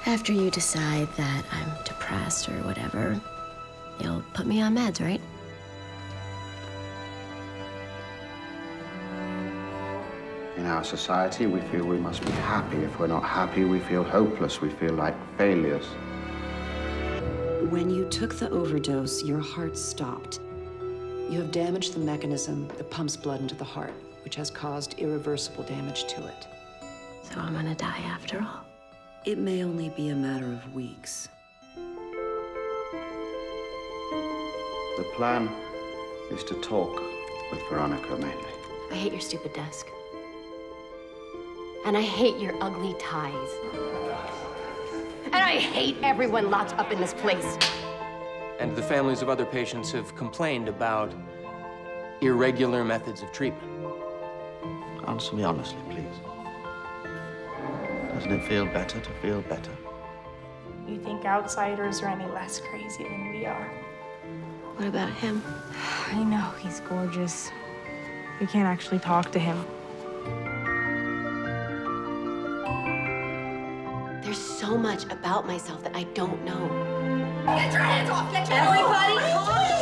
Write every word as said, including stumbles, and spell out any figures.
After you decide that I'm depressed or whatever, you'll put me on meds, right? In our society, we feel we must be happy. If we're not happy, we feel hopeless. We feel like failures. When you took the overdose, your heart stopped. You have damaged the mechanism that pumps blood into the heart, which has caused irreversible damage to it. So I'm gonna die after all. It may only be a matter of weeks. The plan is to talk with Veronica mainly. I hate your stupid desk. And I hate your ugly ties. And I hate everyone locked up in this place. And the families of other patients have complained about irregular methods of treatment. Answer me honestly, please. Doesn't it feel better to feel better? You think outsiders are any less crazy than we are? What about him? I know, he's gorgeous. You can't actually talk to him. There's so much about myself that I don't know. Get your hands off! Get your hands off! Everybody, calm